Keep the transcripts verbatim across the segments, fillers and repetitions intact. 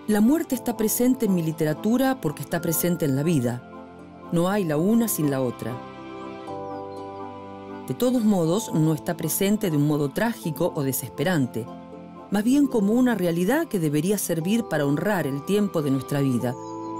La muerte está presente en mi literatura porque está presente en la vida. No hay la una sin la otra. De todos modos, no está presente de un modo trágico o desesperante, más bien como una realidad que debería servir para honrar el tiempo de nuestra vida.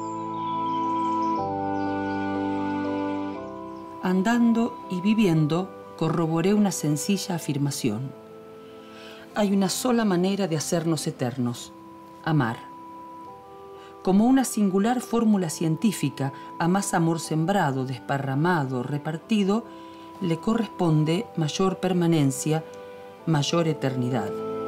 Andando y viviendo, corroboré una sencilla afirmación. Hay una sola manera de hacernos eternos: amar. Como una singular fórmula científica, a más amor sembrado, desparramado, repartido, le corresponde mayor permanencia, mayor eternidad.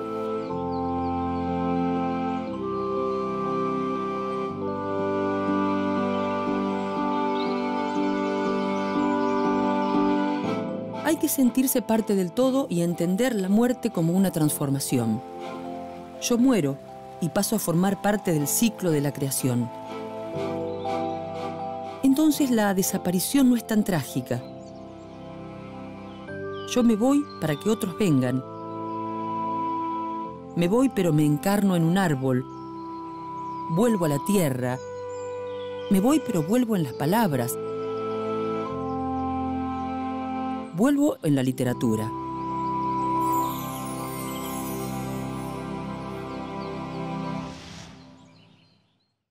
Hay que sentirse parte del todo y entender la muerte como una transformación. Yo muero y paso a formar parte del ciclo de la creación. Entonces la desaparición no es tan trágica. Yo me voy para que otros vengan. Me voy, pero me encarno en un árbol. Vuelvo a la tierra. Me voy, pero vuelvo en las palabras. Vuelvo en la literatura.